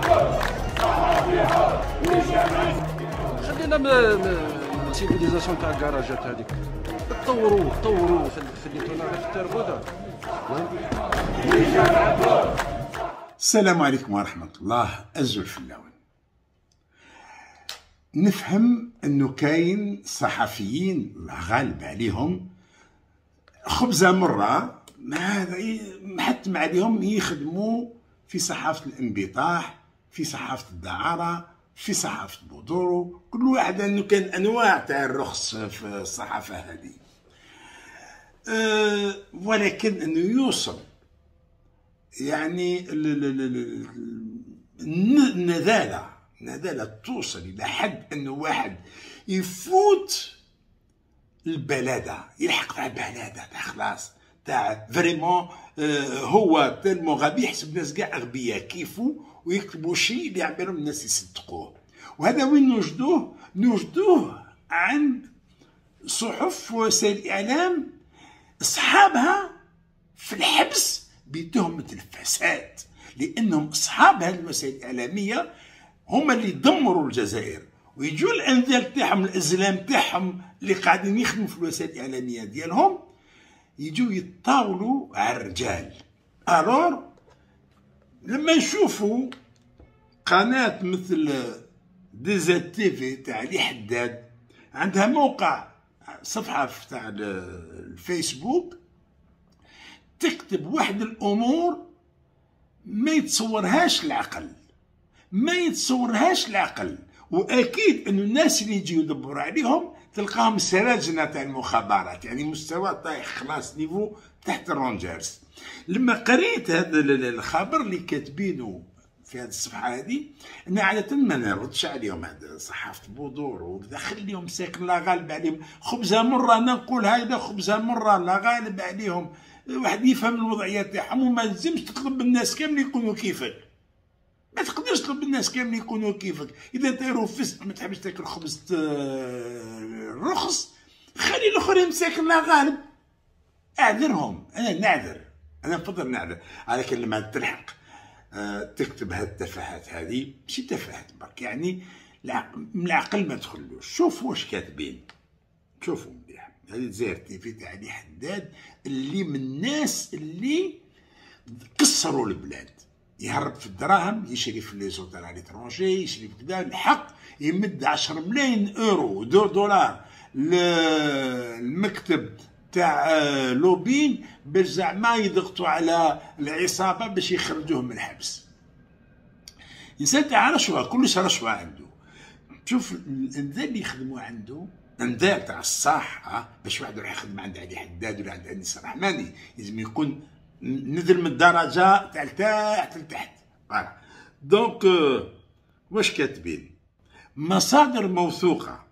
خلينا السيفيليزاسيون تاع الكراجات هذيك طوروا خليتونا غير في التربوده. السلام عليكم ورحمة الله. أزول في اللون. نفهم أنه كاين صحفيين غالب عليهم خبزة مرة محتم عليهم يخدموا في صحافة الانبطاح، في صحافة الدعارة، في صحافة بودورو. كل واحد أنه كان أنواع تاع الرخص في الصحافة هذه. ولكن أنه يوصل يعني النذالة توصل إلى حد أنه واحد يفوت البلادة، يلحق تاع البلادة تاع خلاص تاع فريمون. هو تالمو غبي يحسب الناس كاع أغبياء كيفو ويكتبوا شيء اللي يعبرهم الناس يصدقوه. وهذا وين نوجدوه عند صحف ووسائل الإعلام أصحابها في الحبس بتهمة الفساد، لأنهم أصحاب هذه الوسائل الإعلامية هما اللي دمروا الجزائر، ويجوا الأنذال تاعهم الأزلام تاعهم اللي قاعدين يخدموا في الوسائل الإعلامية ديالهم يجوا يتطاولوا على الرجال. ألور لما نشوفوا قناة مثل ديزات تيفي تاع علي حداد عندها موقع صفحة تاع الفيسبوك تكتب واحد الأمور ما يتصورهاش العقل، وأكيد أنه الناس اللي يجيو يدبروا عليهم تلقاهم سراجنا تاع المخابرات، يعني مستوى طايح خلاص نيفو تحت الرونجرز. لما قريت هذا الخبر اللي كاتبينه في هذه الصفحه هذه، انا عاده ما نردش عليهم هذا صحافه بودور وكذا، خليهم ساكن لا غالب عليهم. خبزه مره انا نقول هيدا خبزه مره لا غالب عليهم، واحد يفهم الوضعيه تاعهم. وما لازمش تطلب الناس كامل يكونوا كيفك، ما تقدرش تطلب الناس كامل يكونوا كيفك. اذا انت رفست ما تحبش تاكل خبز الرخص، خلي الاخرين ساكن لا غالب، اعذرهم. انا نفضل نعذر. لكن لما تلحق تكتب هاد التفاهات هذه، ماشي تفاهات برك، يعني من العقل ما تخلوش. شوفوا واش كاتبين، شوفوا مليح. هذه دزاير تيفي تاع علي حداد اللي من الناس اللي كسروا البلاد، يهرب في الدراهم، يشري في لي زوتيل على ليترونجي، يشري في كذا، الحق يمد 10 ملايين اورو دولار للمكتب تاع لوبين باش زعما يضغطوا على العصابه باش يخرجوهم من الحبس. الانسان تاع رشوه، كلش رشوه عنده. شوف الانذال اللي يخدموا عنده، انذال تاع الصح، باش واحد يروح يخدم عند علي حداد ولا عند انيس الرحماني لازم يكون نزل من الدرجه تاع تحت لتحت. فوالا دونك واش كاتبين؟ مصادر موثوقه،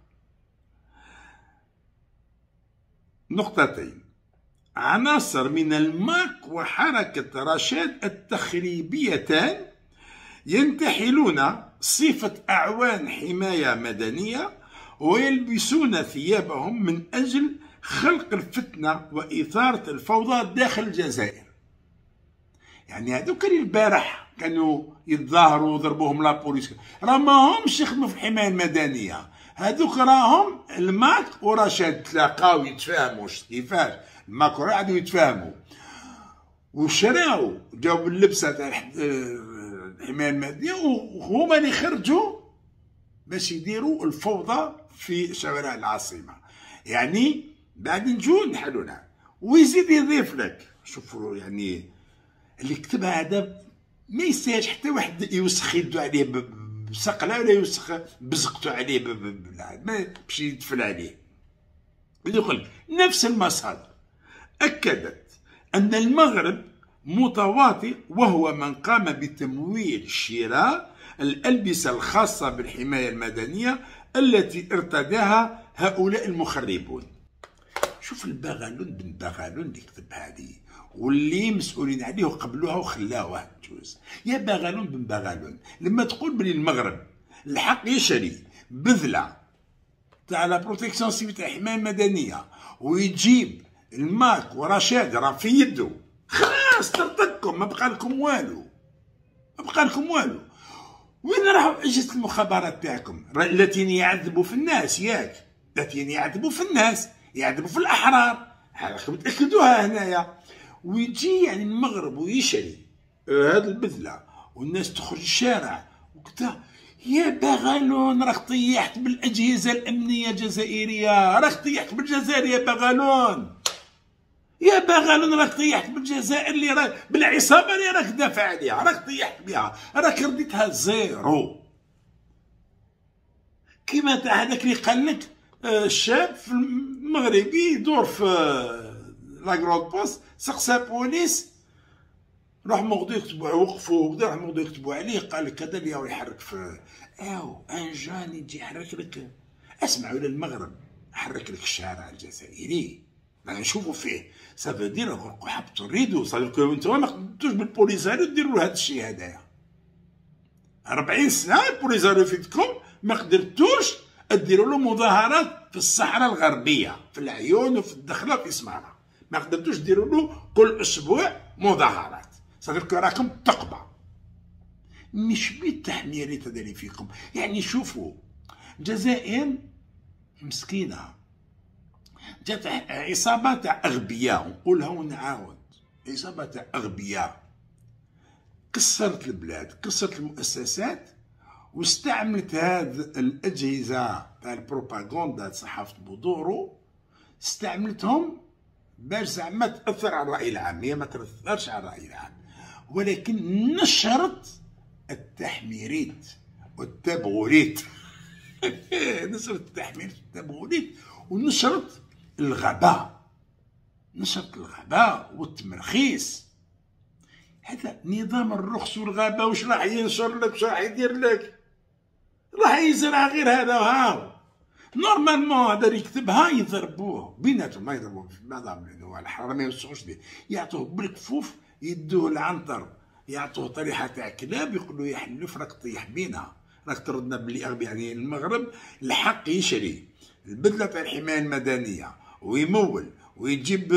نقطتين: عناصر من الماك وحركة رشاد التخريبيتان ينتحلون صفة أعوان حماية مدنية ويلبسون ثيابهم من أجل خلق الفتنة وإثارة الفوضى داخل الجزائر. يعني هذوك اللي البارح كانوا يتظاهروا وضربوهم لابوليس راه ماهمش يخدموا في الحماية المدنية، هذوك راهم الماك ورشاد تلاقاو يتفاهموا كيفاش. الماك قعدوا يتفاهموا وشراو جاو باللبسه تاع الحمايه المدنيه، وهما اللي خرجوا باش يديروا الفوضى في شوارع العاصمه. يعني بعد نجو نحلونها. ويزيد يضيف لك، شوفوا يعني اللي كتبها هذا ما يستاهلش حتى واحد يوسخ يدو عليه بسقله ولا يوسخ بزقتو عليه ما باش يدفل عليه. يقول نفس المصادر أكدت أن المغرب متواطئ، وهو من قام بتمويل شراء الألبسة الخاصة بالحماية المدنية التي ارتداها هؤلاء المخربون. شوف البغالون بن بغالون اللي كتب هذه واللي مسؤولين عليه وقبلوها وخلاوها تجوز. يا بغالون بن بغالون، لما تقول بلي المغرب الحق يشري بذله تاع لا بروتيكسيون سيفيل تاع الحمايه المدنيه ويجيب الماك ورشاد راه في يده، خلاص طرطقكم، ما بقى لكم والو، ما بقى لكم والو. وين راحوا اجهزه المخابرات تاعكم التي يعذبوا في الناس؟ ياك التي يعذبوا في الناس، يعذبوا في الاحرار، راكم تاكدوها هنايا. ويجي يعني المغرب ويشري هاد البذله والناس تخرج الشارع وكذا، يا بغالون راك طيحت بالاجهزه الامنيه الجزائريه، راك طيحت بالجزائر يا بغالون، يا بغالون راك طيحت بالجزائر اللي راك بالعصابه اللي راك دافع عليها، راك طيحت بها، راك رديتها زيرو. كيما تاع هذاك اللي قال لك الشاب في المغربي يدور في لاكروند بوست، سقسا بوليس، راح مغدو يكتبوا وقفوا وكذا، راح مغدو يكتبوا عليه، قال لك هذا اللي يحرك في ان جان يجي يحرك لك، اسمعوا للمغرب حرك لك الشارع الجزائري، نشوفوا فيه سافو دير حبطوا الريدو، صافي نتوما ما قدرتوش بالبوليساريو ديروا له هذا الشيء هذايا. 40 سنه البوليساريو فيكم ما قدرتوش ديروا له مظاهرات في الصحراء الغربيه، في العيون وفي الدخله في سماره، ما قدرتوش ديروا له كل اسبوع مظاهرات، صافي راكم تقبه. مش بالتحميرات هذا اللي فيكم، يعني شوفوا الجزائر مسكينه، جات عصابه تاع اغبياء، نقولها ونعاود، عصابه تاع اغبياء كسرت البلاد، كسرت المؤسسات، واستعملت هذه الاجهزه تاع البروباغندا صحافه بودورو، استعملتهم باش زعما تاثر على الراي العام. هي ما تاثرش على الراي العام، ولكن نشرت التحميرات والتبغوريت نشرت التحميرات والتبغوريت، ونشرت الغباء، نشرت الغباء والتمرخيص. هذا نظام الرخص والغباء واش راح ينشر لك؟ واش راح يدير لك؟ راح يزرع غير هذا وهاو. نورمالمون هذا اللي يكتبها يضربوه بيناتهم، ما يضربوه في بعضهم لانه الحرامي ما يوسعوش به، يعطوه بالكفوف، يدوه العنطر، يعطوه طريحه تاع كلاب، يقولوا يا حلوف راك طيح بينا، راك تردنا بلي اغبي. يعني المغرب الحق يشري البذله تاع الحمايه المدنيه ويمول ويجيب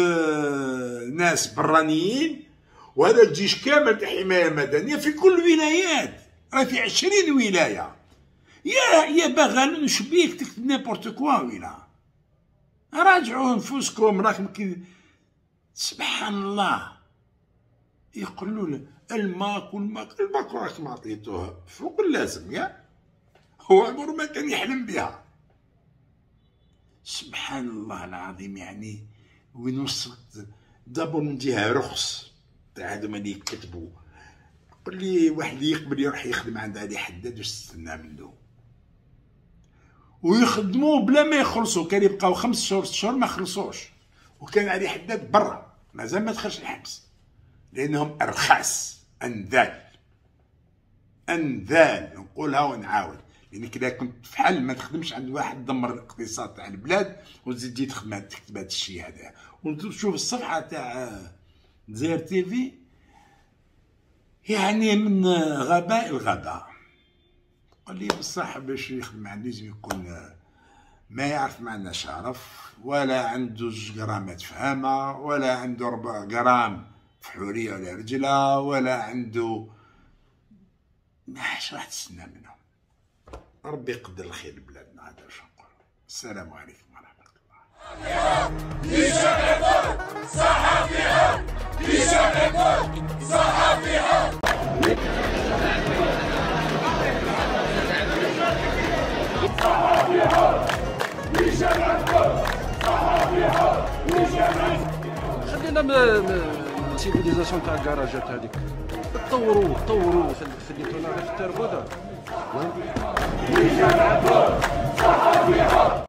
ناس برانيين، وهذا الجيش كامل تاع الحمايه المدنيه في كل الولايات، راه في 20 ولايه. يا بغالون شبيك تكتب نيبورت كوا ويلا؟ راجعوا نفوسكم، راكم سبحان الله. يقولوا له الماك والماك راكم عطيتوه فوق اللازم، يا هو عمره ما كان يحلم بها. سبحان الله العظيم. يعني وين وصلت؟ دابا من جهه رخص تاع هذوما اللي يكتبوا، قل لي واحد اللي يقبل يروح يخدم عند علي حداد واش تستنى منه؟ ويخدموه بلا ما يخلصوا، كان يبقاو 5 شهور 6 شهور ما خلصوش، وكان علي حداد برا مازال ما دخلش الحبس لانهم ارخاص، انذال نقولها ونعاود. لانك اذا كنت في حل ما تخدمش عند واحد دمر الاقتصاد تاع البلاد وتزيد تجي تخدم تكتب هذا الشيء هذا. وتشوف الصفحه تاع دزاير تيفي، يعني من غباء الغباء. قال لي بصح باش يخدم عندي لازم يكون ما يعرف معنى شرف، ولا عنده 2 غرامات فهامه، ولا عنده 4 غرام فحوريه ولا رجله، ولا عنده ماش راح تستنى منهم. ربي يقدر الخير لبلادنا. هذا واش نقول. السلام عليكم ورحمه الله. خلينا السيفيليزاسيون تاع الكراجات هذيك طوروا خليتونا غير في التربه.